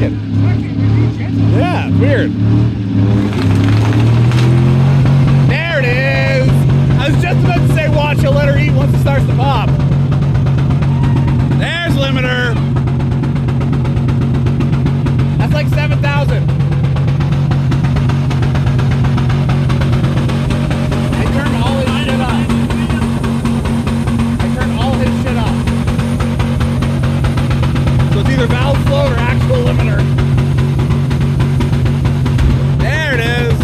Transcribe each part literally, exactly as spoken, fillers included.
working. Yeah, it's weird. There it is. I was just about to say watch, you'll let her eat once it starts to pop. There's limiter. That's like seven thousand. I turned all his shit off. I turned all his shit off. So it's either valve float or actual limiter. There it is.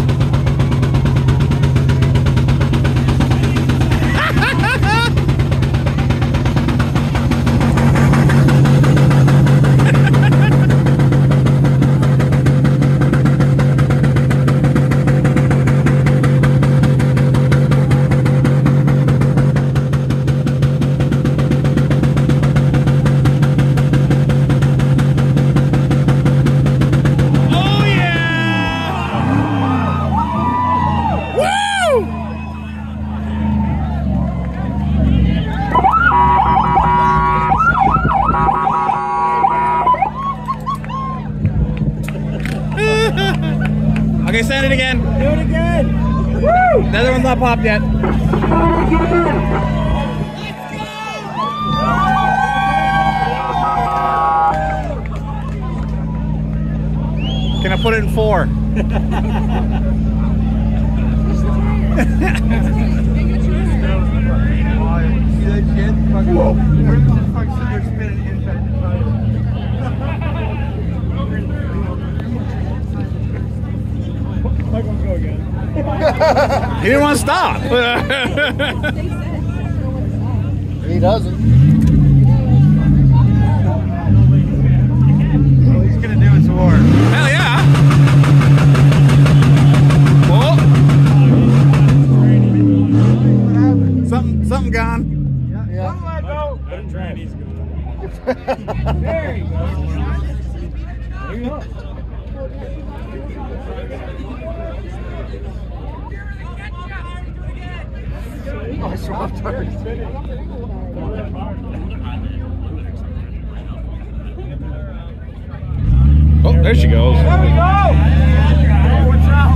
Okay, send it again. Do it again. Woo! The other one's not popped yet. Can I put it in four? He didn't want to stop. He doesn't. All he's gonna do is war. Hell yeah! Whoa! Something, something gone. Yeah. Yeah. Let go. Let him try. He's good. There you go. There you go. Oh, I saw him turn. Oh, there she goes. There we go. What's up?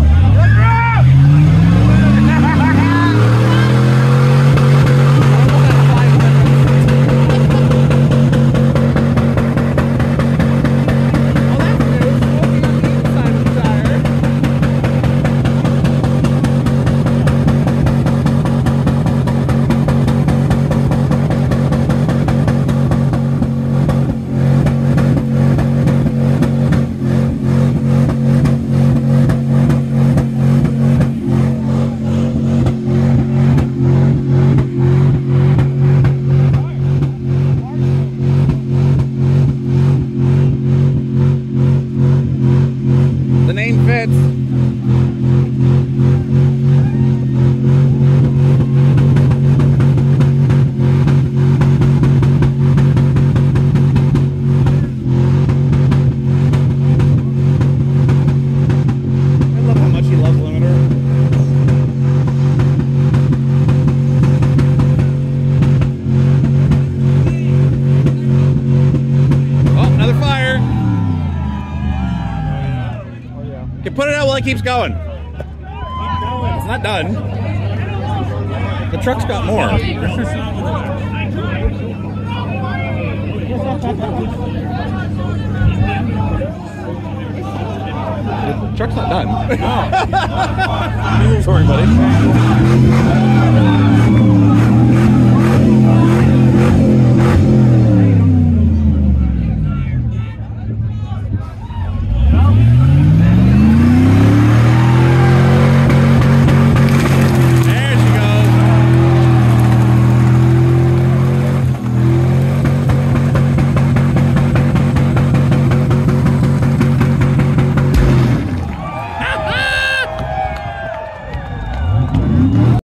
Put it out while it keeps going. It's not done. The truck's got more. The truck's not done. Sorry, buddy.